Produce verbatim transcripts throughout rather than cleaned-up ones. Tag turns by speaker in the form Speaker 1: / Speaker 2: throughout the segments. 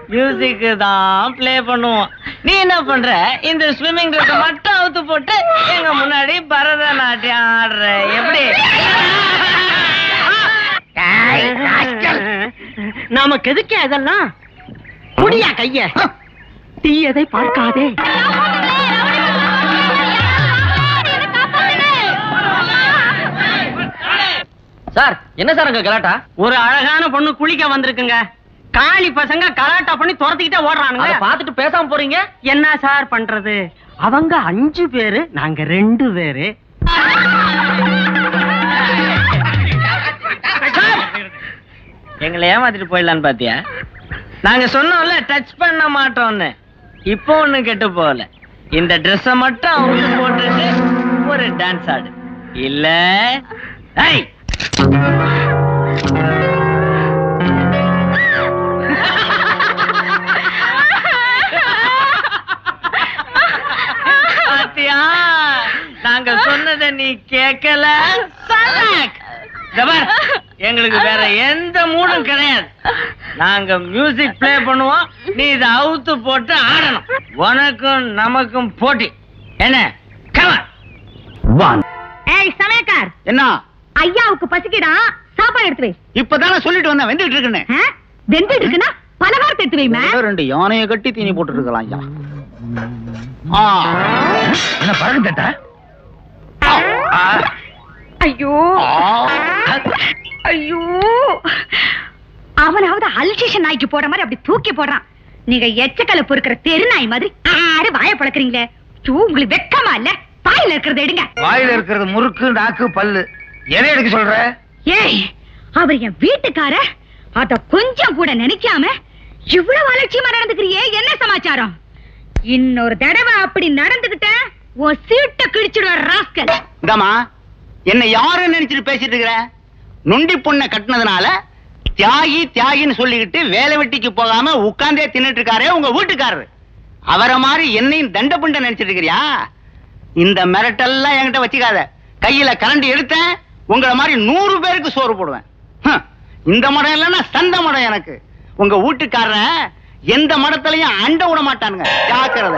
Speaker 1: Music தான் play பண்ணுவோம். நீ என்ன பண்ற? இந்த ஸ்விம்மிங் ட்ரெஸ் மட்டும் அவுத்து போட்டு எங்க முன்னாடி பரதநாட்டியம் ஆடுற. எப்படி?
Speaker 2: நமக்கு எதுக்கு அதெல்லாம்? குடியா கைய, தீயதை பார்க்காதே.
Speaker 1: சார் என்ன சார் அங்க கலாட்டா?
Speaker 2: ஒரு அழகான பொண்ணு குளிக்க வந்திருக்குங்க. காளி பசங்க கலாட்டா பண்ணி துரத்திக்கிட்டே ஓடுறானுங்க.
Speaker 1: பாத்துட்டு பேசாம போறீங்க?
Speaker 2: என்ன சார் பண்றது? அவங்க அஞ்சு பேரு, நாங்க ரெண்டு பேரு.
Speaker 1: எங்களை ஏமாத்திட்டு போயிடலான்னு பாத்தியா? நாங்க சொன்னோம்ல டச் பண்ண மாட்டோம்னு. இப்போ ஒண்ணு கெட்டு போகல. இந்த ட்ரெஸ் மட்டும் அவங்க போட்டுட்டு ஒரு டான்ஸ் ஆடு. இல்ல பாத்தியா? நாங்க சொன்னதை நீ கேட்கல. எங்களுக்கு வேற எந்த மூடும் கிடையாது. நாங்க மியூசிக் பிளே பண்ணுவோம், நீ இதை அவுத்து போட்டு ஆடணும். உனக்கும் நமக்கும் போட்டி. என்ன?
Speaker 2: சமயக்கார்
Speaker 3: என்ன?
Speaker 2: ஐயாவுக்கு பசிக்கிடா, சாப்பாடு எடுத்து வை.
Speaker 3: இப்பதானே சொல்லிட்டு வந்தேன் வெந்துட்டு இருக்குன்னு.
Speaker 2: வெந்துட்டு இருக்குன்னா பலகாரத்தை எடுத்து வைமே.
Speaker 3: ரெண்டு யானையை கட்டி தீனி போட்டு இருக்கலாம். ஐயா என்ன பறகு தட்ட?
Speaker 2: ஐயோ ஐயோ, அவனாவது அல்சேஷன் நாய்க்கு போற மாதிரி அப்படி தூக்கி போடுறான். நீங்க எச்சக்கலை பொறுக்கிற தெரு நாய் மாதிரி ஆறு வாய பழக்கிறீங்களே. உங்களுக்கு வெக்கமா இல்ல? வாயில இருக்கிறத எடுங்க.
Speaker 3: வாயில இருக்கிறது முறுக்கு, நாக்கு, பல்லு. எதை எடுக்க சொல்ற?
Speaker 2: ஏய், அவர் என் வீட்டுக்கார, அத கொஞ்சம் கூட நினைக்காம இவ்வளவு அலட்சியமா நடந்துக்கிறியே, என்ன சமாச்சாரம்? இன்னொரு தடவை அப்படி நடந்துகிட்ட உன் சீட்டை கிழிச்சிடுவ ராஸ்கல்.
Speaker 3: இந்தமா என்ன யாருன்னு நினைச்சிட்டு பேசிட்டு இருக்கிற? நொண்டி பொண்ணை கட்டினதுனால தியாகி தியாகின்னு சொல்லிக்கிட்டு வேலை வெட்டிக்கு போகாம உட்கார்ந்தே தின்னுட்டு இருக்காரே உங்க வீட்டுக்காரரு. அவரை மாதிரி என்னையும் தண்ட புண்ட நினைச்சிட்டு இருக்கிறியா? இந்த மிரட்டெல்லாம் என்கிட்ட வச்சுக்காத. கையில கரண்டி எடுத்தேன், உங்களை மாதிரி நூறு பேருக்கு சோறு போடுவேன். இந்த மடம் இல்லைன்னா சந்த மடம் எனக்கு. உங்க வீட்டுக்காரன் எந்த மடத்திலையும் அண்ட விட மாட்டானுங்க. ஜாக்கிரதை.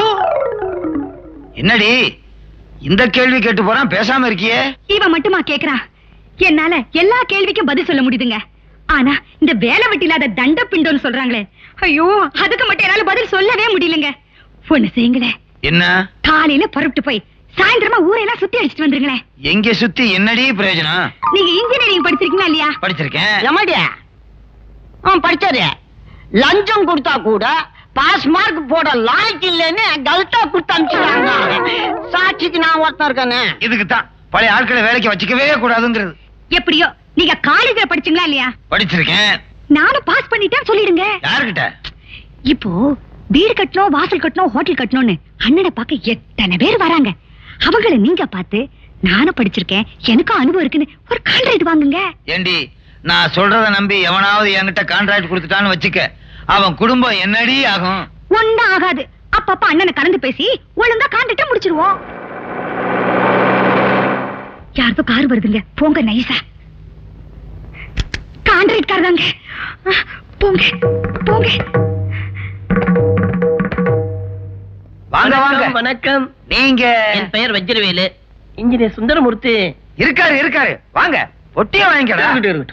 Speaker 3: என்னடி இந்த கேள்வி கேட்டு போறான், பேசாம இருக்கியே?
Speaker 2: இவன் மட்டுமா கேக்குறான்? என்னால எல்லா கேள்விக்கும் பதில் சொல்ல முடியுதுங்க. ஆனா இந்த வேலை வெட்டி இல்லாத தண்ட பிண்டோன்னு சொல்றாங்களே, ஐயோ அதுக்கு மட்டும் என்னால பதில் சொல்லவே முடியலங்க. ஒண்ணு செய்யுங்களேன்.
Speaker 3: என்ன?
Speaker 2: காலையில புறப்பட்டு போய் சாயந்தரமா ஊரெல்லாம் சுத்தி அடிச்சுட்டு வந்துருங்களேன்.
Speaker 3: எங்க சுத்தி என்னடி பிரயோஜனம்?
Speaker 2: நீங்க இன்ஜினியரிங் படிச்சிருக்கீங்களா இல்லையா?
Speaker 3: படிச்சிருக்கேன்.
Speaker 4: எமாடியா படிச்சாரு. லஞ்சம் கொடுத்தா கூட பாஸ் மார்க் போட லாய்க்கு இல்லன்னு கல்ட்டா கொடுத்து அனுப்பிச்சுட்டாங்க. சாட்சிக்கு நான் ஒருத்தன் இருக்கானே.
Speaker 3: இதுக்கு தான் பழைய ஆட்களை வேலைக்கு வச்சுக்கவே கூடாதுங்கிறது.
Speaker 2: எப்படியோ நீங்க காலேஜ்ல படிச்சீங்களா இல்லையா?
Speaker 3: படிச்சிருக்கேன்.
Speaker 2: நானும் பாஸ் பண்ணிட்டேன் சொல்லிடுங்க.
Speaker 3: யாருகிட்ட?
Speaker 2: இப்போ வீடு கட்டணும், வாசல் கட்டணும், ஹோட்டல் கட்டணும்னு அண்ணனை பார்க்க எத்தனை பேர் வராங்க. அவங்கள நீங்க பார்த்து நானும் படிச்சிருக்கேன், எனக்கும் அனுபவம் இருக்குன்னு ஒரு கான்ட்ராக்ட் வாங்குங்க.
Speaker 3: ஏண்டி நான் சொல்றத நம்பி எவனாவது என்கிட்ட கான்ட்ராக்ட் கொடுத்துட்டான்னு வச்சுக்க, அவன் குடும்பம் என்னடி ஆகும்?
Speaker 2: ஒன்னும் ஆகாது. அப்பப்ப அண்ணனை கலந்து பேசி ஒழுங்கா கான்ட்ராக்ட முடிச்சிருவோம். யாருதோ கார் வருதுங்க, போங்க நைசா. கான்ட்ராக்ட் கார் தாங்க, போங்க போங்க.
Speaker 3: வாங்க வாங்க.
Speaker 4: வணக்கம்.
Speaker 3: நீங்க?
Speaker 4: என் பெயர் வஜ்ரவேலு. இன்ஜினியர் சுந்தரமூர்த்தி
Speaker 3: இருக்காரு இருக்காரு. வாங்க ஒட்டிய வாங்கிக்கடா.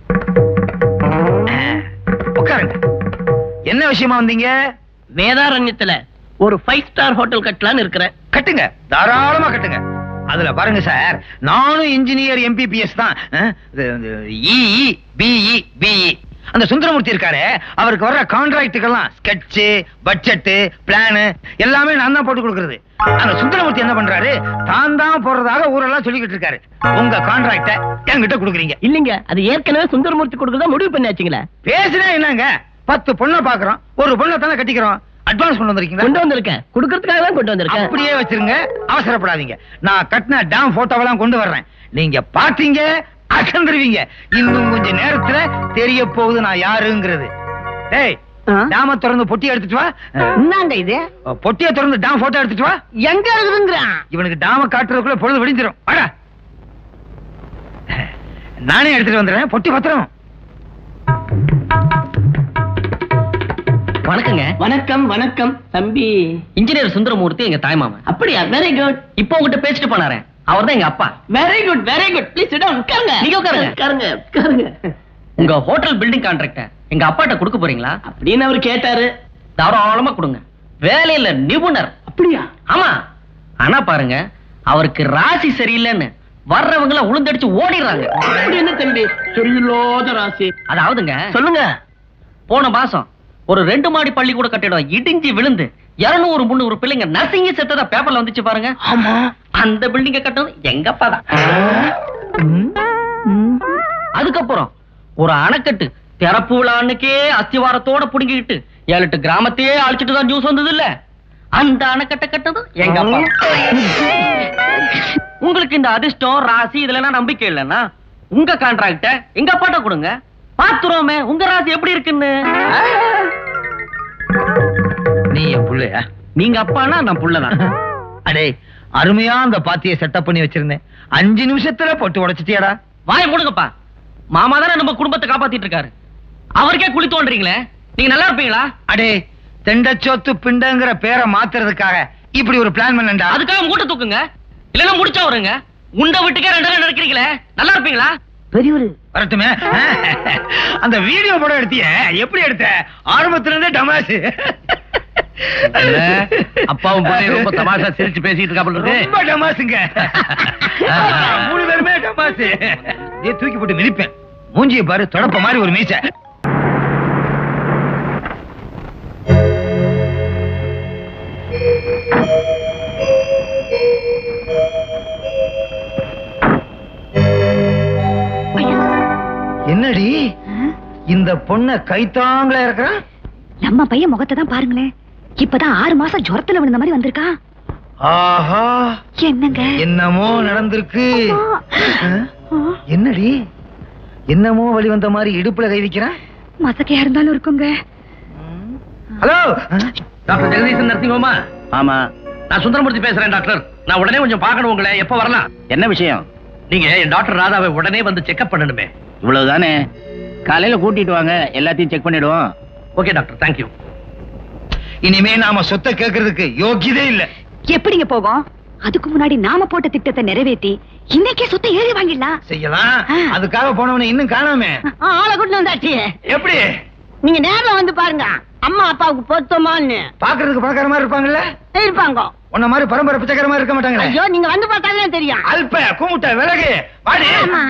Speaker 3: உட்காருங்க. என்ன விஷயமா வந்தீங்க?
Speaker 4: வேதாரண்யத்துல ஒரு ஃபைவ் ஸ்டார் ஹோட்டல் கட்டலான்னு இருக்கிறேன்.
Speaker 3: கட்டுங்க, தாராளமா கட்டுங்க. அதுல பாருங்க சார், நானும் இன்ஜினியர் எம்பிபிஎஸ் தான். EE BE BE. அந்த சுந்தரமூர்த்தி இருக்காரு, அவருக்கு வர்ற கான்ட்ராக்டுக்கெல்லாம் ஸ்கெட்ச், பட்ஜெட், பிளான் எல்லாமே நான் தான் போட்டு கொடுக்கறது. அந்த சுந்தரமூர்த்தி என்ன பண்றாரு, தான் தான் போறதாக ஊரெல்லாம் சொல்லிக்கிட்டு இருக்காரு. உங்க கான்ட்ராக்ட என்கிட்ட கொடுக்குறீங்க.
Speaker 4: இல்லீங்க, அது ஏற்கனவே சுந்தரமூர்த்தி கொடுக்கறதா முடிவு பண்ணியாச்சுங்களா?
Speaker 3: பேசுனா என்னங்க, பத்து பொண்ணை பாக்குறோம், ஒரு பொண்ணை தானே கட்டிக்கிறோம். அட்வான்ஸ் கொண்டு வந்திருக்கீங்களா?
Speaker 4: கொண்டு வந்திருக்கேன், கொடுக்கறதுக்காக தான் கொண்டு வந்திருக்கேன்.
Speaker 3: அப்படியே வச்சிருங்க, அவசரப்படாதீங்க. நான் கட்டின டாம் போட்டோவெல்லாம் கொண்டு வர்றேன். நீங்க பாத்தீங்க அகந்துருவீங்க. இன்னும் கொஞ்ச நேரத்துல தெரிய போகுது நான் யாருங்கிறது. டேய், டாம திறந்து பொட்டி எடுத்துட்டு வா.
Speaker 4: என்னங்க இது?
Speaker 3: பொட்டியை திறந்து டாம் போட்டோ எடுத்துட்டு வா.
Speaker 4: எங்க இருக்குதுங்கறான்?
Speaker 3: இவனுக்கு டாம காட்டுறதுக்குள்ள பொழுது விடிஞ்சிரும். வாடா, நானே எடுத்துட்டு வந்துடுறேன். பொட்டி பத்திரம்.
Speaker 1: வணக்கங்க.
Speaker 5: வணக்கம் வணக்கம் தம்பி.
Speaker 1: இன்ஜினியர் சுந்தரமூர்த்தி எங்க தாய்மாமன்.
Speaker 5: அப்படியா? Very good.
Speaker 1: இப்போ உங்ககிட்ட பேசிட்டு போனாரே அவர் தான் எங்க அப்பா.
Speaker 5: Very good very good. Please sit down. உட்காருங்க.
Speaker 1: நீங்க உட்காருங்க.
Speaker 5: உட்காருங்க உட்காருங்க.
Speaker 1: உங்க ஹோட்டல் பில்டிங் கான்ட்ராக்ட எங்க அப்பாட்ட கொடுக்க போறீங்களா?
Speaker 5: அப்படின்னு அவர் கேட்டாரு.
Speaker 1: தாராளமா கொடுங்க. வேலையில நிபுணர்.
Speaker 5: அப்படியா?
Speaker 1: ஆமா. ஆனா பாருங்க அவருக்கு ராசி சரியில்லைன்னு வர்றவங்கள உளுந்தடிச்சு ஓடிடுறாங்க.
Speaker 5: அப்படி என்ன தம்பி சொல்லிலோத ராசி?
Speaker 1: அதாவதுங்க
Speaker 5: சொல்லுங்க.
Speaker 1: போன மாசம் ஒரு ரெண்டு மாடி பள்ளிக்கூட கட்டிடம் இடிஞ்சு விழுந்து இருநூறு முன்னூறு பிள்ளைங்க நசிங்கி செத்ததா பேப்பர்ல வந்துச்சு பாருங்க.
Speaker 5: ஆமா.
Speaker 1: அந்த பில்டிங்க கட்டணும் எங்க அப்பா தான். அதுக்கப்புறம் ஒரு அணைக்கட்டு திறப்பு விழான்னுக்கே அஸ்திவாரத்தோட புடுங்கிக்கிட்டு ஏழு எட்டு கிராமத்தையே அழிச்சிட்டு தான் நியூஸ் வந்தது இல்ல. அந்த அணைக்கட்டை கட்டதும் எங்க அப்பா. உங்களுக்கு இந்த அதிர்ஷ்டம் ராசி இதுல நம்பிக்கை இல்லைன்னா உங்க கான்ட்ராக்ட எங்க அப்பாட்ட கொடுங்க. பாத்துருவோமே உங்க ராசி எப்படி இருக்குன்னு.
Speaker 3: நீ என் புள்ளையா?
Speaker 1: நீங்க அப்பானா நான் புள்ளதான்.
Speaker 3: அடே அருமையா அந்த பாத்தியை செட்டப் பண்ணி வச்சிருந்தேன். அஞ்சு நிமிஷத்துல போட்டு உடைச்சிட்டியாடா.
Speaker 1: வாய மூடுங்கப்பா. மாமா தானே நம்ம குடும்பத்தை காப்பாத்திட்டு இருக்காரு. அவருக்கே குழி தோன்றீங்களே நீங்க நல்லா இருப்பீங்களா?
Speaker 3: அடே தெண்டச்சோத்து பிண்டங்கிற பேரை மாத்துறதுக்காக இப்படி ஒரு பிளான் பண்ணண்டா.
Speaker 1: அதுக்காக மூட்டை தூக்குங்க இல்லன்னா முடிச்சா வருங்க. உண்ட வீட்டுக்கே ரெண்டு ரெண்டு நடக்கிறீங்களே நல்லா இருப்பீங்களா?
Speaker 3: பெரியவரு வரட்டுமே. அந்த வீடியோ படம் எடுத்திய எப்படி எடுத்த? ஆரம்பத்துல இருந்தே டமாசு.
Speaker 1: அப்பாவும் பிள்ளையும் ரொம்ப தமாஷா சிரிச்சு பேசிட்டு இருக்காங்க.
Speaker 3: ரொம்ப டமாசுங்க. மூணு பேருமே டமாசு. ஏ தூக்கி போட்டு மிதிப்பேன். மூஞ்சியை பாரு தொடப்ப மாதிரி ஒரு மீசை. என்னடி இந்த பொண்ண கைத்தாங்களா இருக்கிறான்?
Speaker 2: நம்ம பையன் முகத்தை தான் பாருங்களேன். இப்பதான் ஆறு மாசம் ஜுரத்துல விழுந்த மாதிரி வந்திருக்கா.
Speaker 3: ஆஹா
Speaker 2: என்னங்க
Speaker 3: என்னமோ நடந்திருக்கு. என்னடி என்னமோ வழி வந்த மாதிரி இடுப்புல கை வைக்கிறான்.
Speaker 2: மசக்கையா இருந்தாலும் இருக்குங்க.
Speaker 3: ஹலோ
Speaker 1: டாக்டர் ஜெகதீசன் நர்சிங் ஹோமா?
Speaker 3: ஆமா
Speaker 1: நான் சுந்தரமூர்த்தி பேசுறேன் டாக்டர். நான் உடனே கொஞ்சம் பார்க்கணும் உங்களை. எப்ப வரலாம்?
Speaker 3: என்ன விஷயம்?
Speaker 1: நீங்க என் டாக்டர் ராதாவை உடனே வந்து செக்அப் பண்ணணுமே.
Speaker 3: இவ்வளவுதானே? காலையில கூட்டிட்டு வாங்க எல்லாத்தையும் செக் பண்ணிடுவோம்.
Speaker 1: Okay doctor thank you.
Speaker 3: இனிமே நாம சொத்தை கேட்கறதுக்கு யோகியதே இல்ல.
Speaker 2: எப்படிங்க போகும்? அதுக்கு முன்னாடி நாம போட்ட திட்டத்தை நிறைவேற்றி இன்னைக்கே சொத்தை எழுதி வாங்கிடலாம்.
Speaker 3: செய்யலாம். அதுக்காக போனவனை இன்னும் காணாமே.
Speaker 4: ஆளை கூட்டு வந்தாச்சு.
Speaker 3: எப்படி?
Speaker 4: நீங்க நேர்ல வந்து பாருங்க. அம்மா அப்பாவுக்கு பொருத்தமான்னு.
Speaker 3: பாக்குறதுக்கு பணக்கார மாதிரி இருப்பாங்கல்ல?
Speaker 4: இருப்பாங்க.
Speaker 3: உன்ன மாதிரி பரம்பரை பிச்சைக்கார மாதிரி இருக்க மாட்டாங்களே.
Speaker 4: ஐயோ நீங்க வந்து பார்த்தாலே தெரியும்.
Speaker 3: அல்ப கூமுட்ட விலகு வாடி.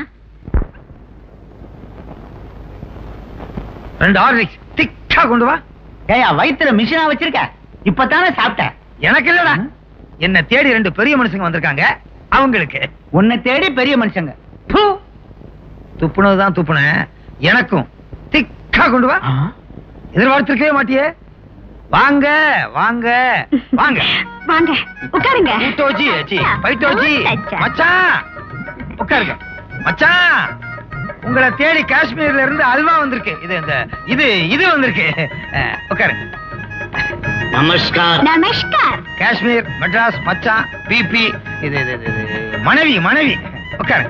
Speaker 3: ரெண்டு ஹார்லிக்ஸ் திக்கா கொண்டு வா.
Speaker 5: ஏயா வயித்துல மிஷினா வச்சிருக்க? இப்பதானே சாப்பிட்ட.
Speaker 3: எனக்கு இல்லடா. என்ன தேடி ரெண்டு பெரிய மனுஷங்க வந்திருக்காங்க. அவங்களுக்கு.
Speaker 5: உன்னை தேடி பெரிய மனுஷங்க.
Speaker 3: துப்புனதுதான் துப்புன. எனக்கும் திக்கா கொண்டு வா. எதிர்பார்த்திருக்கவே மாட்டியே. வாங்க வாங்க வாங்க
Speaker 2: வாங்க உட்காருங்க.
Speaker 3: ஊட்டோஜி சி பைட்டோஜி மச்சான் உட்காருங்க. மச்சான் உங்களை தேடி காஷ்மீர்ல இருந்து அல்வா வந்திருக்கு. இது இந்த இது இது வந்திருக்கு. உட்காருங்க.
Speaker 5: நமஸ்கார்.
Speaker 2: நமஸ்கார்.
Speaker 3: காஷ்மீர் மெட்ராஸ் மச்சான் பிபி இது இது இது மனைவி மனைவி உட்காருங்க.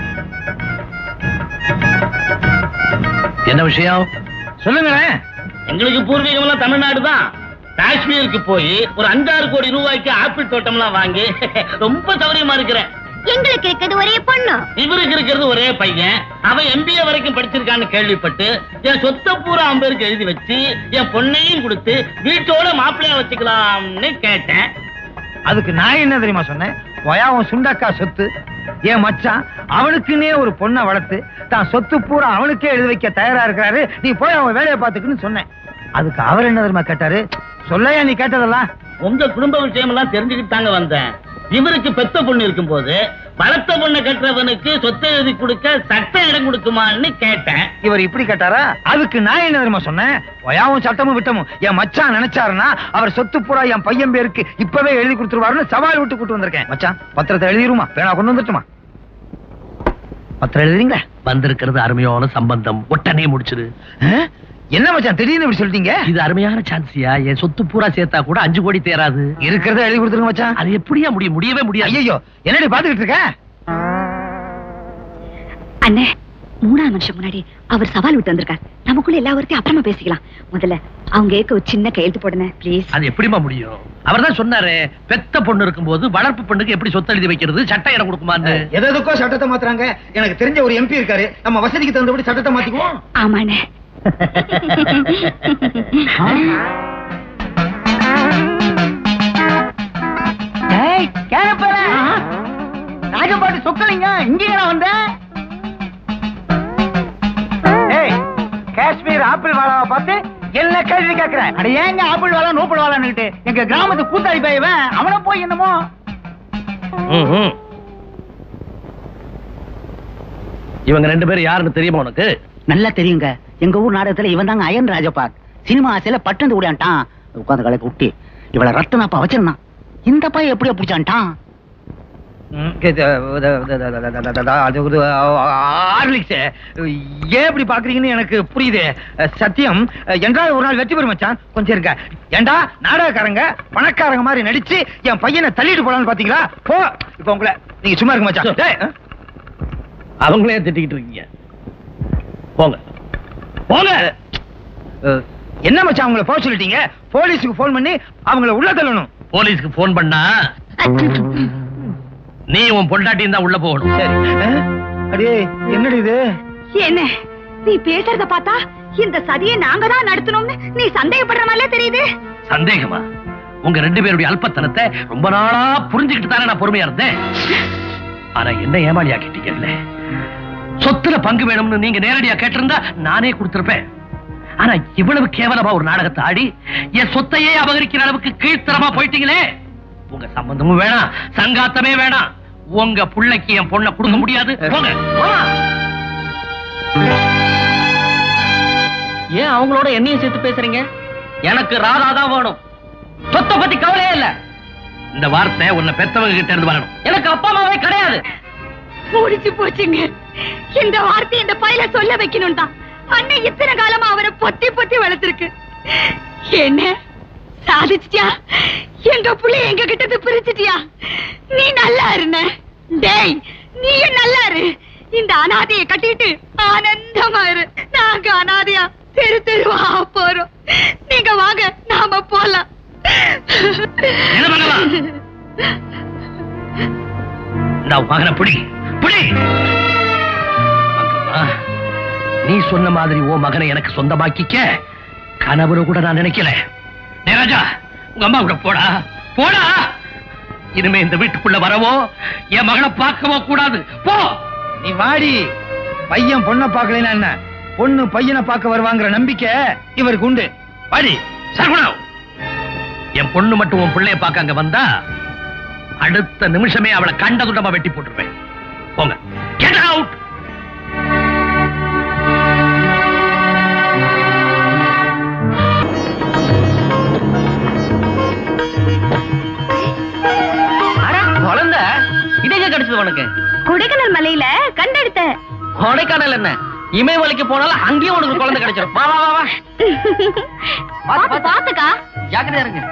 Speaker 1: என்ன விஷயம்
Speaker 3: சொல்லுங்களேன்.
Speaker 6: எங்களுக்கு பூர்வீகம்லாம் தமிழ்நாடு தான். காஷ்மீருக்கு போய் ஒரு அஞ்சாறு கோடி ரூபாய்க்கு ஆப்பிள் தோட்டம்லாம் வாங்கி ரொம்ப சௌரியமா இருக்கிறேன்.
Speaker 2: எங்களுக்கு இருக்கிறது ஒரே பொண்ணு.
Speaker 6: இவருக்கு இருக்கிறது ஒரே பையன். அவன் எம்பிஏ வரைக்கும் படிச்சிருக்கான்னு கேள்விப்பட்டு என் சொத்த பூரா அம்பேருக்கு எழுதி வச்சு என் பொண்ணையும் கொடுத்து வீட்டோட மாப்பிள்ளையா வச்சுக்கலாம்னு கேட்டேன்.
Speaker 3: அதுக்கு நான் என்ன தெரியுமா சொன்னேன்? அவன் சுண்டக்கா சொத்து என் மச்சான் அவனுக்குன்னே ஒரு பொண்ணை வளர்த்து தான் சொத்து பூரா அவனுக்கே எழுதி வைக்க தயாரா இருக்கிறாரு. நீ போய் அவன் வேலையை பார்த்துக்குன்னு சொன்னேன். அதுக்கு அவர் என்ன தெரியுமா கேட்டாரு? சொல்லையா நீ கேட்டதெல்லாம்?
Speaker 6: உங்க குடும்ப விஷயம் எல்லாம் தெரிஞ்சுக்கிட்டு தாங்க வந்தேன். இவருக்கு பெத்த பொண்ணு இருக்கும் போது வளர்த்த பொண்ணை கட்டுறவனுக்கு சொத்தை எழுதி கொடுக்க சட்டம் இடம் கொடுக்குமான்னு கேட்டேன்.
Speaker 3: இவர் இப்படி கேட்டாரா? அதுக்கு நான் என்ன தெரியுமா சொன்னேன்? ஒயாவும் சட்டமும் விட்டமும் என் மச்சான் நினைச்சாருன்னா அவர் சொத்து பூரா என் பையன் பேருக்கு இப்பவே எழுதி கொடுத்துருவாருன்னு சவால் விட்டு கூட்டு வந்திருக்கேன். மச்சான் பத்திரத்தை எழுதிருமா? பேனா கொண்டு வந்துட்டுமா? பத்திரம் எழுதுறீங்களா?
Speaker 1: வந்திருக்கிறது அருமையான சம்பந்தம். உடனே முடிச்சிரு.
Speaker 3: என்ன மச்சான் திடீர்னு இப்படி சொல்லிட்டீங்க?
Speaker 1: இது அருமையான சான்ஸியா. என் சொத்து பூரா சேர்த்தா கூட அஞ்சு கோடி தேராது.
Speaker 3: இருக்கிறத எழுதி கொடுத்துருங்க மச்சான்.
Speaker 1: அது எப்படியா முடியும்? முடியவே முடியாது.
Speaker 3: ஐயோ என்னடி பாத்துக்கிட்டு இருக்க?
Speaker 2: அண்ணே மூணாவது மனுஷன் முன்னாடி அவர் சவால் விட்டு வந்திருக்கார். நமக்குள்ள எல்லா வார்த்தையும் அப்புறமா பேசிக்கலாம். முதல்ல அவங்க ஏக்க ஒரு சின்ன கையெழுத்து போடுங்க ப்ளீஸ்.
Speaker 7: அது எப்படிமா முடியும்? அவர் தான் சொன்னாரு, பெத்த பொண்ணு இருக்கும்போது வளர்ப்பு பொண்ணுக்கு எப்படி சொத்து எழுதி வைக்கிறது, சட்ட இடம் கொடுக்குமான்னு.
Speaker 3: எதுக்கோ சட்டத்தை மாத்துறாங்க. எனக்கு தெரிஞ்ச ஒரு எம்பி இருக்காரு, நம்ம வசதிக்கு தகுந்தபடி சட்டத்தை மாத்திக்குவோம்.
Speaker 2: ஆமாண்ணே.
Speaker 3: ராஜபாட்டு சொக்கலிங்க இங்க வந்த காஷ்மீர் ஆப்பிள் வாழாவை பார்த்து என்ன கேள்வி கேட்கிறேன்? அட ஏங்க ஆப்பிள் வாழா நூப்பிள் வாழான்னு எங்க கிராமத்து கூத்தாடி பையவன் அவனை போய் என்னமோ.
Speaker 7: இவங்க ரெண்டு பேரும் யாருன்னு தெரியுமா உனக்கு?
Speaker 3: நல்லா தெரியுங்க. எங்க ஊர் நாடகத்துல இவன் தாங்க அயன் ராஜபாக். சினிமா ஆசையில பட்டு கூடாண்டான். உட்காந்து கலைக்கு விட்டு இவளை ரத்தனாப்பா வச்சிருந்தான். இந்த பையன் எப்படியா பிடிச்சான்ட்டான்?
Speaker 5: ஏன் இப்படி பாக்குறீங்கன்னு எனக்கு புரியுது. சத்தியம் என்றால் ஒரு நாள் வெற்றி பெறும் மச்சான். கொஞ்சம் இருக்க. ஏண்டா நாடகக்காரங்க பணக்காரங்க மாதிரி நடிச்சு என் பையனை தள்ளிட்டு போலான்னு பாத்தீங்களா? போ இப்ப உங்களை நீங்க சும்மா இருக்க மச்சான்.
Speaker 7: அவங்களே திட்டிக்கிட்டு இருக்கீங்க. போங்க போங்க.
Speaker 5: என்ன மச்சான் அவங்கள போக சொல்லிட்டீங்க? போலீஸுக்கு போன் பண்ணி அவங்கள உள்ள தள்ளணும்.
Speaker 7: போலீஸ்க்கு போன் பண்ணா நீ உன் பொண்டாட்டியும் தான் உள்ள போகணும்.
Speaker 5: சரி. அடே என்னடி இது?
Speaker 2: என்ன நீ பேசுறத பார்த்தா இந்த சதியை நாங்க தான் நடத்தணும்னு நீ சந்தேகப்படுற மாதிரில தெரியுது.
Speaker 7: சந்தேகமா? உங்க ரெண்டு பேருடைய அல்பத்தனத்தை ரொம்ப நாளா புரிஞ்சுக்கிட்டு தானே நான் பொறுமையா இருந்தேன். ஆனா என்ன ஏமாளியா கேட்டீங்கல்ல. சொத்துல பங்கு வேணும்னு நீங்க நேரடியா கேட்டிருந்தா நானே கொடுத்திருப்பேன். ஆனா இவ்வளவு கேவலமா ஒரு நாடகத்தை ஆடி என் சொத்தையே அபகரிக்கிற அளவுக்கு கீழ்த்தரமா போயிட்டீங்களே. உங்க சம்பந்தமும் வேணாம், சங்காத்தமே வேணாம். உங்க புள்ளைக்கு என் பொண்ணை கொடுக்க முடியாது. போங்க.
Speaker 1: ஏன் அவங்களோட என்னையும் சேர்த்து பேசுறீங்க? எனக்கு ராதா தான் வேணும். சொத்தை பத்தி கவலையே இல்ல.
Speaker 7: இந்த வார்த்தை உன்னை பெத்தவங்க கிட்ட இருந்து வரணும்.
Speaker 1: எனக்கு அப்பா அம்மாவே கிடையாது.
Speaker 2: முடிச்சு போச்சுங்க. இந்த வார்த்தை இந்த பையில சொல்ல வைக்கணும் தான் அண்ணன் இத்தனை காலமா அவரை பொத்தி பொத்தி வளர்த்திருக்கு. என்ன சாதிச்சிட்டியா? எங்க புள்ளை எங்க கிட்ட பிரிச்சிட்டியா? நீ நல்லா இருந்த. டேய் நீயும் நல்லா இரு. இந்த அனாதையை கட்டிட்டு ஆனந்தமா இரு. நாங்க அனாதையா தெரு தெருவா போறோம். நீங்க வாங்க நாம போலாம்.
Speaker 7: என்ன பண்ணலாம்? நான் மகனை புடி புடி. நீ சொன்ன மாதிரி ஓ மகனை எனக்கு சொந்தமாக்கிக்க கனவுல கூட நான் நினைக்கல. ராஜா உங்க அம்மா கூட போடா போடா. இனிமே இந்த வீட்டுக்குள்ள வரவோ என் மகனை பார்க்கவோ கூடாது. போ.
Speaker 5: நீ வாடி. பையன் பொண்ணை பார்க்கலன்னா என்ன, பொண்ணு பையனை பார்க்க வருவாங்கிற நம்பிக்கை இவருக்கு உண்டு.
Speaker 7: வாடி. சர்குணம். என் பொண்ணு மட்டும் உன் பிள்ளைய பார்க்க அங்க வந்தா அடுத்த நிமிஷமே அவளை கண்ட துண்டமா வெட்டி போட்டுருப்பேன். போங்க. Get out.
Speaker 1: குழந்தை இதே கிடைச்சது உனக்கு?
Speaker 2: கொடைக்கானல் மலையில கண்டெடுத்த.
Speaker 1: கொடைக்கானல் என்ன இமயமலைக்கு போனாலும் அங்கேயும் உனக்கு குழந்தை கிடைச்சிடும். வா வா வா.
Speaker 2: பாத்துக்கா
Speaker 1: ஜாக்கிரதையா இருங்க.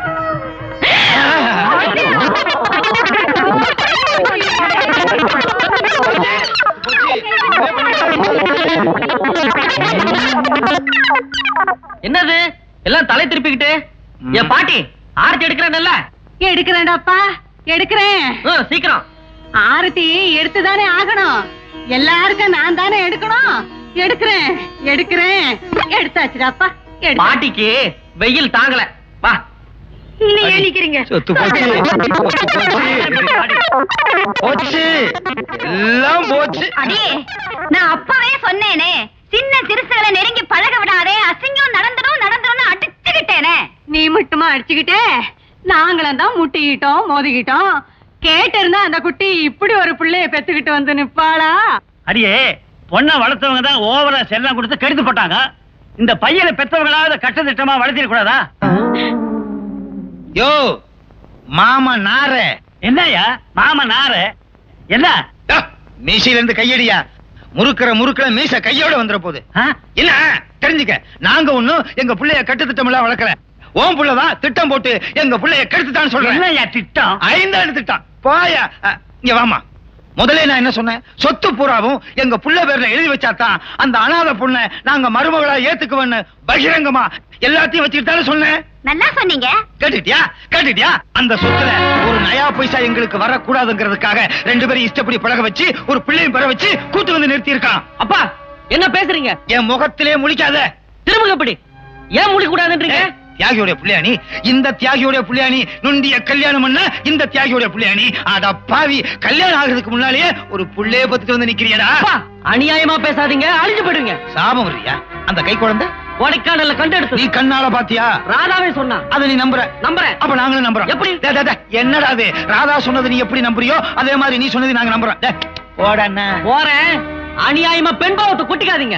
Speaker 1: என்னது எல்லாம் தலை திருப்பிக்கிட்டு? என் பாட்டி ஆரத்தி எடுக்கிறேன்ல.
Speaker 2: எடுக்கிறேன்டாப்பா எடுக்கிறேன்.
Speaker 1: சீக்கிரம்.
Speaker 2: ஆரத்தி எடுத்துதானே ஆகணும். எல்லாருக்கும் நான் தானே எடுக்கணும். எடுக்கிறேன் எடுக்கிறேன். எடுத்தாச்சுடாப்பா.
Speaker 1: பாட்டிக்கு வெயில் தாங்கல. வா.
Speaker 2: நீ ஏனிக்கிறீங்க.
Speaker 5: சொத்து போச்சு போச்சு எல்லாம் போச்சு.
Speaker 2: அடே நான் அப்பவே சொன்னேனே சின்ன சிறுசுகளை நெருங்கி பழக விடாதே. அசிங்கம் நடந்துடும் நடந்துடும் அடிச்சுக்கிட்டேனே. நீ மட்டுமா அடிச்சுக்கிட்டே? நாங்களும் தான் முட்டிக்கிட்டோம் மோதிக்கிட்டோம். கேட்டு இருந்தா அந்த குட்டி இப்படி ஒரு பிள்ளைய பெத்துக்கிட்டு வந்து நிப்பாளா?
Speaker 3: அடியே பொண்ணை வளர்த்தவங்க தான் ஓவரா செல்லம் கொடுத்து கெடுத்து போட்டாங்க. இந்த பையனை பெத்தவங்களாவது கட்ட திட்டமா வளர்த்திட கூடாதா?
Speaker 5: யோ மாமா நார.
Speaker 3: என்னையா மாமா நாரு? என்ன
Speaker 5: மீசையில இருந்து கையடியா? முறுக்கிற முறுக்கிற மீச கையோட வந்துற போது என்ன தெரிஞ்சுக்க. நாங்க ஒண்ணும் எங்க பிள்ளைய கட்டு திட்டம் எல்லாம் வளர்க்கல. ஓம் புள்ளதான் திட்டம் போட்டு எங்க பிள்ளைய கெடுத்துட்டான்னு சொல்றேன்.
Speaker 3: என்னையா திட்டம்?
Speaker 5: ஐந்தாண்டு திட்டம். போயா இங்க வாமா. முதல்ல நான் என்ன சொன்னேன்? சொத்து பூராவும் எங்க புள்ள பேர்ல எழுதி வச்சாதான் அந்த அனாதை பொண்ணை நாங்க மருமகளா ஏத்துக்குவேன்னு பகிரங்கமா எல்லாத்தையும் வச்சுக்கிட்டாலும் சொன்னேன்.
Speaker 2: நல்லா சொன்னீங்க.
Speaker 5: கேட்டுட்டியா கேட்டுட்டியா? அந்த சொத்துல ஒரு நயா பைசா எங்களுக்கு வரக்கூடாதுங்கிறதுக்காக ரெண்டு பேரும் இஷ்டப்படி பழக வச்சு ஒரு பிள்ளையும் பெற வச்சு கூட்டு வந்து நிறுத்தி இருக்கான்.
Speaker 1: அப்பா என்ன பேசுறீங்க?
Speaker 5: என் முகத்திலே முழிக்காத.
Speaker 1: திரும்ப எப்படி? ஏன் முழிக்க கூடாதுன்றீங்க?
Speaker 5: தியாகியோட புள்ளியாணி, இந்த தியாகியோட புள்ளியாணி நுண்டிய கல்யாணம் பண்ண இந்த தியாகியோட புள்ளியாணி. அட பாவி, கல்யாணம் ஆகிறதுக்கு முன்னாலேயே ஒரு புள்ளைய பத்திட்டு வந்து நிக்கிறியடா.
Speaker 1: அநியாயமா பேசாதீங்க, அழிஞ்சு போயிடுங்க.
Speaker 5: சாபம் வர்றியா? அந்த கை குழந்தை
Speaker 1: கொடைக்கானல்ல கண்டு எடுத்து
Speaker 5: நீ கண்ணால பாத்தியா?
Speaker 1: ராதாவே சொன்னா.
Speaker 5: அதை நீ நம்புற?
Speaker 1: நம்புறேன்.
Speaker 5: அப்ப நாங்களும் நம்புறோம்.
Speaker 1: எப்படி?
Speaker 5: டேய், டேய், டேய், என்னடா அது? ராதா சொன்னது நீ எப்படி நம்புறியோ அதே மாதிரி நீ சொன்னது நாங்க நம்புறோம். டேய், போடா அண்ணா.
Speaker 1: போறேன். அநியாயமா பெண் பாவத்தை குட்டிக்காதீங்க.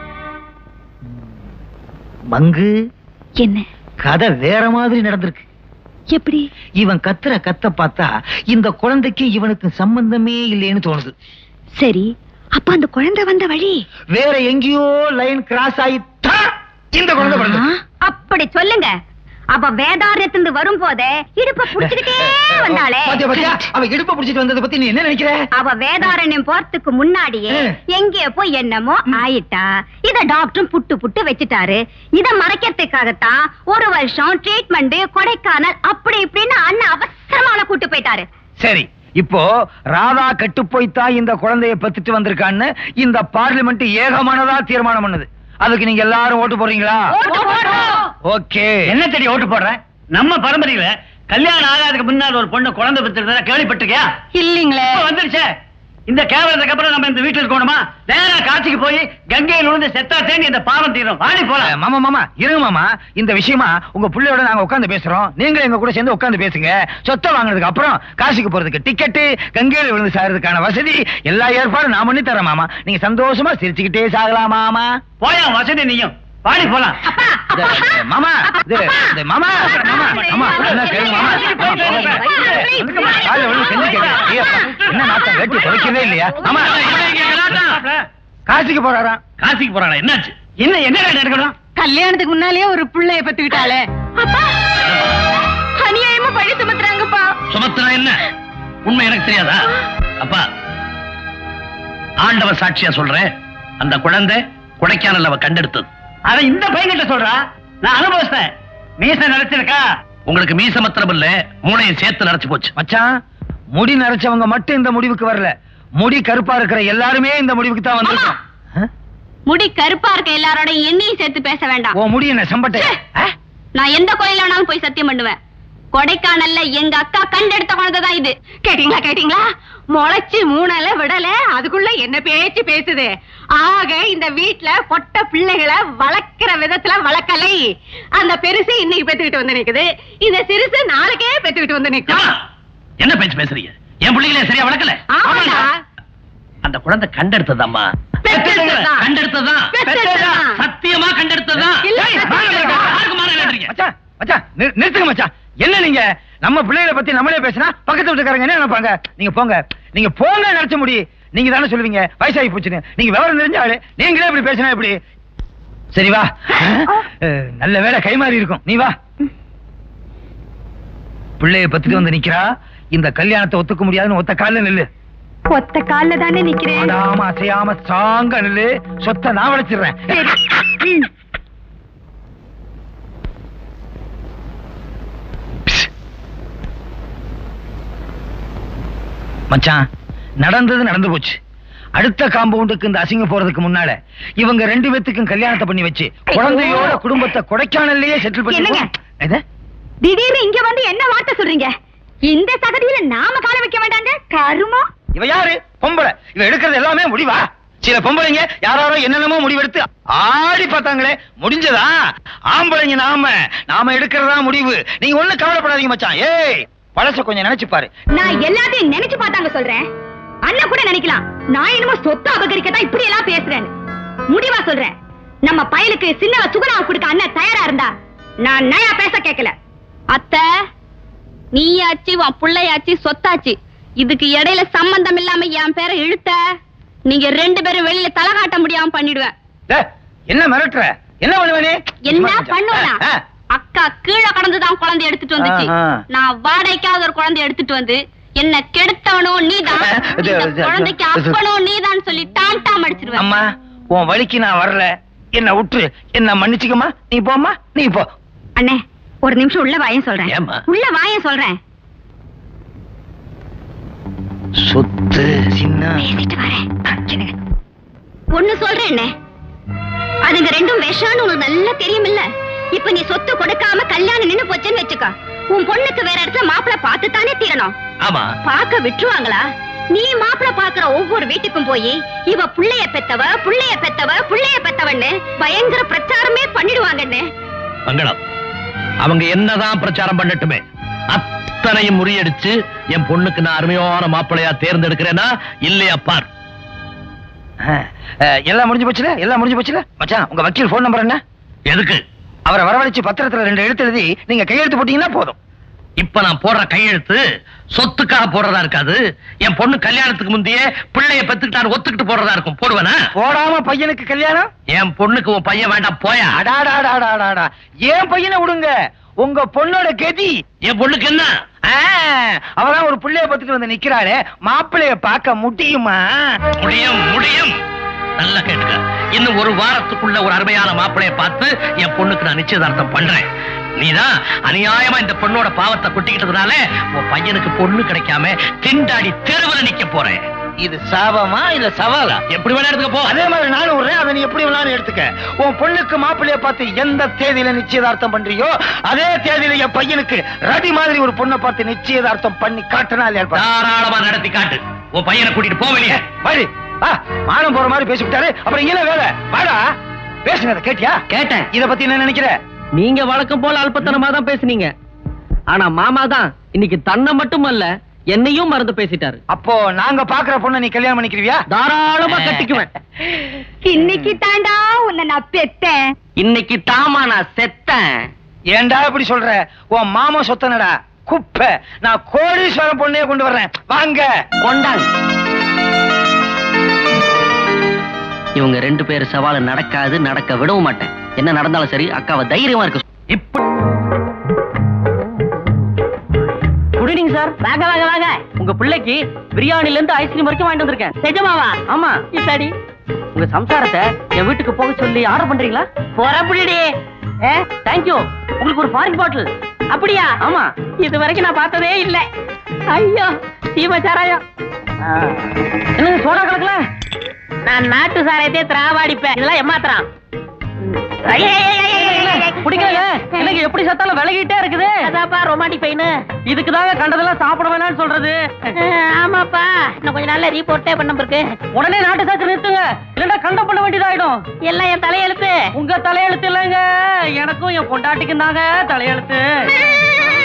Speaker 5: மங்கு,
Speaker 2: என்ன
Speaker 5: கதை வேற மாதிரி நடந்திருக்கு.
Speaker 2: எப்படி?
Speaker 5: இவன் கத்துற கத்த பார்த்தா இந்த குழந்தைக்கு இவனுக்கு சம்பந்தமே இல்லைன்னு தோணுது.
Speaker 2: சரி, அப்ப அந்த குழந்தை வந்த வழி
Speaker 5: வேற எங்கேயோ லைன் கிராஸ் ஆயிட்டா இந்த குழந்தை பிறந்தது.
Speaker 2: அப்படி சொல்லுங்க. அப்ப வேதாரத்திலிருந்து வரும்போதே இடுப்ப புடிச்சுக்கிட்டே வந்தாளே.
Speaker 5: பாத்தியா பாத்தியா, அவ இடுப்ப புடிச்சிட்டு வந்ததை பத்தி நீ என்ன நினைக்கிற?
Speaker 2: அவ வேதாரண்யம் போறதுக்கு முன்னாடியே எங்கேயோ போய் என்னமோ ஆயிட்டா. இத டாக்டரும் புட்டு புட்டு வச்சுட்டாரு. இத மறைக்கிறதுக்காகத்தான் ஒரு வருஷம் ட்ரீட்மெண்ட் கொடைக்கானல் அப்படி இப்படின்னு அண்ணன் அவசரமான கூட்டு போயிட்டாரு.
Speaker 5: சரி, இப்போ ராதா கெட்டு போய்த்தா இந்த குழந்தைய பத்திட்டு வந்திருக்கான்னு இந்த பார்லிமெண்ட் ஏகமானதா தீர்மானம் பண்ணுது. அதுக்கு நீங்க எல்லாரும் ஓட்டு போடுறீங்களா? ஓகே.
Speaker 3: என்ன தெரிய ஓட்டு போடுறேன்? நம்ம பரம்பரையில கல்யாணம் ஆகாதுக்கு முன்னாடி ஒரு பொண்ணு குழந்தை பெற்றிருந்தா கேள்விப்பட்டிருக்கியா?
Speaker 2: இல்லீங்களே.
Speaker 3: வந்துருச்சே. இந்த கேவலத்துக்கு அப்புறம் நம்ம இந்த வீட்டுல இருக்கணுமா? நேரா காட்சிக்கு போய் கங்கையில் விழுந்து செத்தா தேடி இந்த பாவம் தீரும். வாடி போலாம்.
Speaker 5: மாமா மாமா இருங்க மாமா, இந்த விஷயமா உங்க பிள்ளையோட நாங்க உட்கார்ந்து பேசுறோம். நீங்க எங்க கூட சேர்ந்து உட்கார்ந்து பேசுங்க. சொத்தை வாங்குறதுக்கு அப்புறம் காசிக்கு போறதுக்கு டிக்கெட்டு, கங்கையில விழுந்து சாகிறதுக்கான வசதி எல்லா ஏற்பாடும் நான் பண்ணி தரேன் மாமா. நீங்க சந்தோஷமா சிரிச்சுக்கிட்டே சாகலாம் மாமா.
Speaker 3: போயா வசதி நீயும். வாடி போலாம்.
Speaker 5: மாமா இது இது மாமா மாமா மாமா என்ன கேளுங்க மாமா. காலைல விழுந்து செஞ்சு கேட்கிறேன். என்ன நாட்டம் வேட்டி துவைக்கவே இல்லையா? மாமா காசிக்கு போறாராம்.
Speaker 3: காசிக்கு போறாளா? என்னாச்சு? என்ன என்ன நடக்கணும்?
Speaker 2: கல்யாணத்துக்கு முன்னாலேயே ஒரு பிள்ளைய பத்துக்கிட்டாளே. அப்பா அநியாயமா பழி சுமத்துறாங்கப்பா.
Speaker 7: சுமத்துறா என்ன? உண்மை எனக்கு தெரியாதா? அப்பா, ஆண்டவர் சாட்சியா சொல்றேன், அந்த குழந்தை கொடைக்கானல் அவ கண்டெடுத்தது.
Speaker 3: அத இந்த பையன்கிட்ட சொல்றா. நான் அனுபவிச்சேன். மீச நரைச்சிருக்கா?
Speaker 7: உங்களுக்கு மீச மாத்திரம் இல்ல, மூளையும் சேர்த்து நரைச்சு போச்சு.
Speaker 5: மச்சான், முடி நரைச்சவங்க மட்டும் இந்த முடிவுக்கு வரல. முடி கருப்பா இருக்கிற எல்லாருமே இந்த முடிவுக்கு தான் வந்திருக்கோம்.
Speaker 2: முடி கருப்பா இருக்க எல்லாரோட எண்ணியும் சேர்த்து பேச வேண்டாம்.
Speaker 5: ஓ முடி என்ன சம்பட்டை?
Speaker 2: நான் எந்த கோயில வேணாலும் போய் சத்தியம் பண்ணுவேன். கொடைக்கானல்ல எங்க அக்கா கண்டெடுத்த குழந்தைதான் இது. கேட்டீங்களா கேட்டீங்களா? முளைச்சு மூணல விடல, அதுக்குள்ள என்ன பேச்சு பேசுது. ஆக இந்த வீட்டுல பொட்ட பிள்ளைகளை வளர்க்கிற விதத்துல வளர்க்கலை. அந்த பெருசு இன்னைக்கு பெத்துக்கிட்டு வந்து நிக்குது, இந்த சிறுசு நாளைக்கே பெத்துக்கிட்டு வந்து நிக்கும்.
Speaker 7: என்ன பேச்சு பேசுறீங்க? என் பிள்ளைகளே சரியா வளர்க்கல.
Speaker 2: ஆமாடா.
Speaker 7: அந்த குழந்தை கண்டெடுத்ததாம்மா.
Speaker 2: பெத்தெடுத்ததுதான்.
Speaker 7: கண்டெடுத்ததான்.
Speaker 2: பெத்தெடுத்ததுதான்.
Speaker 7: சத்தியமா கண்டெடுத்ததான்.
Speaker 2: இல்ல,
Speaker 7: யாருக்கு மாற வேண்டீங்க?
Speaker 5: மச்சான் மச்சான் நிறு- நிறுத்துங்க மச்சான். என்ன நீங்க நம்ம பிள்ளைகளை பத்தி நம்மளே பேசினா பக்கத்து வீட்டுக்காரங்க என்ன நினைப்பாங்க? நீங்க போங்க, நீங்க போங்க. நினைச்ச முடி நீங்க தானே சொல்லுவீங்க வயசாகி போச்சுன்னு. நீங்க விவரம் தெரிஞ்சாலே நீங்களே இப்படி பேசினா எப்படி? சரி வா. அஹ், நல்ல வேளை கை மாறி இருக்கும். நீ வா. பிள்ளைய பத்திட்டு வந்து நிக்கிறா. இந்த கல்யாணத்தை ஒத்துக்க முடியாதுன்னு ஒத்த கால்ல நில்லு.
Speaker 2: ஒத்த கால்ல தானே நிக்கிறேன்.
Speaker 5: ஆடாம அசையாம சாங்க நில்லு. சொத்தை நான் வளைச்சிடுறேன். மச்சான், நடந்தது நடந்து போச்சு. அடுத்த காம்பவுண்டுக்கு இந்த அசிங்க போறதுக்கு முன்னால இவங்க ரெண்டு பேத்துக்கும் கல்யாணத்தை பண்ணி வச்சு குழந்தையோட குடும்பத்தை கொடைக்கானல்லையே செட்டில் பண்ணி.
Speaker 2: திடீர்னு இங்க வந்து என்ன வார்த்தை சொல்றீங்க? இந்த சகதியில நாம கால வைக்க வேண்டாங்க. கருமோ.
Speaker 5: இவ யாரு? பொம்பளை. இவ எடுக்கிறது எல்லாமே முடிவா? சில பொம்பளைங்க யாராரோ என்னென்னமோ முடிவெடுத்து ஆடி பார்த்தாங்களே, முடிஞ்சதா? ஆம்பளைங்க நாம நாம எடுக்கிறதா முடிவு. நீங்க ஒண்ணு கவலைப்படாதீங்க மச்சான். ஏய், பழச கொஞ்சம் நினைச்சு பாரு.
Speaker 2: நான் எல்லாத்தையும் நினைச்சு பார்த்தாங்க சொல்றேன். அண்ணன் கூட நினைக்கலாம் நான் என்னமோ சொத்து அபகரிக்கதான் இப்படி எல்லாம் பேசுறேன்னு. முடிவா சொல்றேன், நம்ம பயலுக்கு சின்னவ சுகுணாவை கொடுக்க அண்ணன் தயாரா இருந்தா நான் நயா பேச கேட்கல. அத்தை, நீயாச்சு உன் பிள்ளையாச்சு சொத்தாச்சு, இதுக்கு இடையில சம்பந்தம் இல்லாம என் பேரை இழுத்த நீங்க ரெண்டு பேரும் வெளியில தலை காட்ட முடியாம பண்ணிடுவேன்.
Speaker 5: என்ன மிரட்டுற? என்ன பண்ணுவனே?
Speaker 2: என்ன பண்ணுவா? அக்கா கீழே கடந்துதான் குழந்தை எடுத்துட்டு வந்துச்சு. நான் வாடகைக்காவது ஒரு குழந்தை எடுத்துட்டு வந்து என்ன கெடுத்தவனும் நீதான், குழந்தைக்கு அப்பனும் நீதான் சொல்லி டான்டாம் அடிச்சிருவேன்.
Speaker 5: அம்மா உன் வழிக்கு நான் வரல, என்ன விட்டு என்ன மன்னிச்சுக்கமா, நீ போம்மா, நீ போ.
Speaker 2: அண்ணே ஒரு நிமிஷம் உள்ள வாயன் சொல்றேன். உள்ள வாயன் சொல்றேன்.
Speaker 5: சொத்து சின்ன
Speaker 2: ஒண்ணு சொல்றேன் அண்ணே, அதுங்க ரெண்டும் விஷம்னு உனக்கு நல்லா தெரியும் இல்ல. இப்ப நீ சொத்து கொடுக்காம கல்யாணம் நின்னு போச்சுன்னு வச்சுக்கோ, உன் பொண்ணுக்கு வேற இடத்துல மாப்பிள்ள பார்த்து தானே தீரணும்.
Speaker 7: ஆமா,
Speaker 2: பாக்க விட்டுருவாங்களா? நீ மாப்பிள்ள பாக்குற ஒவ்வொரு வீட்டுக்கும் போய் இவ புள்ளைய பெத்தவ புள்ளைய பெத்தவ புள்ளைய பெத்தவன்னு பயங்கர பிரச்சாரமே பண்ணிடுவாங்கன்னு.
Speaker 7: மங்களம், அவங்க என்னதான் பிரச்சாரம் பண்ணட்டுமே, அத்தனையும் முறியடிச்சு என் பொண்ணுக்கு நான் அருமையான மாப்பிள்ளையா தேர்ந்தெடுக்கிறேன்னா இல்லையா பார்.
Speaker 5: எல்லாம் முடிஞ்சு போச்சுல, எல்லாம் முடிஞ்சு போச்சுல. மச்சான் உங்க வக்கீல் போன் நம்பர் என்ன?
Speaker 7: எதுக்கு?
Speaker 5: அவரை வரவழைச்சு பத்திரத்துல ரெண்டு எழுத்து எழுதி நீங்க கையெழுத்து போட்டீங்கன்னா போதும்.
Speaker 7: இப்ப நான் போடுற கையெழுத்து சொத்துக்காக போடுறதா இருக்காது, என் பொண்ணு கல்யாணத்துக்கு முந்தைய பிள்ளைய பெத்துக்கிட்டாரு ஒத்துக்கிட்டு போடுறதா இருக்கும். போடுவேனா?
Speaker 5: போடாம பையனுக்கு கல்யாணம்?
Speaker 7: என் பொண்ணுக்கு உன் பையன் வேண்டாம் போயா.
Speaker 5: அடாடாடாடாடா, ஏன் பையனை விடுங்க, உங்க பொண்ணோட கதி.
Speaker 7: என் பொண்ணுக்கு என்ன?
Speaker 5: அவதான் ஒரு பிள்ளைய பத்துட்டு வந்து நிக்கிறாளே, மாப்பிள்ளைய பார்க்க முடியுமா?
Speaker 7: முடியும் முடியும். நல்லா கேட்டுக்க, இன்னும் ஒரு வாரத்துக்குள்ள ஒரு அருமையான மாப்பிளைய பார்த்து என் பொண்ணுக்கு நான் நிச்சயதார்த்தம் பண்றேன். நீதான் அநியாயமா இந்த பொண்ணோட பாவத்தை கொட்டிக்கிட்டதுனால உன் பையனுக்கு பொண்ணு கிடைக்காம திண்டாடி தெருவில் நிக்க போறேன்.
Speaker 5: இது சாபமா இல்ல சவாலா?
Speaker 7: எப்படி வேணா எடுத்துக்க போ.
Speaker 5: அதே மாதிரி நானும் விடுறேன், அதை நீ எப்படி வேணாலும் எடுத்துக்க. உன் பொண்ணுக்கு மாப்பிள்ளைய பார்த்து எந்த தேதியில நிச்சயதார்த்தம் பண்றியோ அதே தேதியில என் பையனுக்கு ரதி மாதிரி ஒரு பொண்ணை பார்த்து நிச்சயதார்த்தம் பண்ணி காட்டினா இல்லையா?
Speaker 7: தாராளமா நடத்தி காட்டு. உன் பையனை கூட்டிட்டு போ வெளியே.
Speaker 5: வழி மானம் போற மாதிரி பேசிவிட்டாரு, அப்புறம் இங்க வேலை வாடா. பேசுனத கேட்டியா?
Speaker 1: கேட்டேன்.
Speaker 5: இத பத்தி என்ன நினைக்கிற?
Speaker 1: நீங்க வழக்கம் போல அல்பத்தனமா தான் பேசுனீங்க. ஆனா மாமா தான் இன்னைக்கு தன்னை மட்டுமல்ல என்னையும் மறந்து பேசிட்டாரு.
Speaker 5: அப்போ நாங்க பாக்குற பொண்ணை நீ கல்யாணம் பண்ணிக்கிறியா?
Speaker 1: தாராளமா கட்டிக்குவேன்.
Speaker 2: இன்னைக்கு தாண்டா உன்னை நான் பெத்தேன்.
Speaker 1: இன்னைக்கு தாமா நான் செத்தேன்.
Speaker 5: ஏண்டா இப்படி சொல்ற? உன் மாமா சொத்தனடா குப்பை. நான் கோடீஸ்வரம் பொண்ணையே கொண்டு வர்றேன், வாங்க.
Speaker 1: கொண்டாங்க. இவங்க ரெண்டு பேர் சவால் நடக்காது, நடக்க விடவும் மாட்டேன். என்ன நடந்தாலும் சரி அக்காவை தைரியமா இருக்கு.
Speaker 7: இப்ப
Speaker 1: குட் ஈவினிங் சார். வாங்க வாங்க வாங்க. உங்க பிள்ளைக்கு பிரியாணில இருந்து ஐஸ்கிரீம் வரைக்கும் வாங்கிட்டு வந்திருக்கேன். நிஜமாவா? ஆமா. சரி, உங்க சம்சாரத்தை என் வீட்டுக்கு போக சொல்லி ஆர்டர் பண்றீங்களா? போறப்படி. ஏ தேங்க்யூ. உங்களுக்கு ஒரு ஃபாரின் பாட்டில். அப்படியா? ஆமா. இது வரைக்கும் நான் பார்த்ததே இல்ல. ஐயோ சீம சாராயம். என்ன சோடா கலக்கல? நான் நாட்டு சாராயத்தை திராவாடிப்பேன். இதெல்லாம் ஏமாத்துறான். குடிக்கல எனக்கு எப்படி சத்தாலும் விலகிட்டே இருக்குது. அதாப்பா ரொமான்டிக் பெயின். இதுக்குதாங்க கண்டதெல்லாம் சாப்பிட வேணாம்னு சொல்றது. ஆமாப்பா, இன்னும் கொஞ்ச நாள்ல ரீபோர்ட்டே பண்ண இருக்கு. உடனே நாட்டு சாக்கு நிறுத்துங்க, இல்லன்னா கண்டம் பண்ண வேண்டியதாயிடும். எல்லாம் என் தலையெழுத்து. உங்க தலையெழுத்து இல்லைங்க, எனக்கும் என் பொண்டாட்டிக்கும் தாங்க தலையெழுத்து.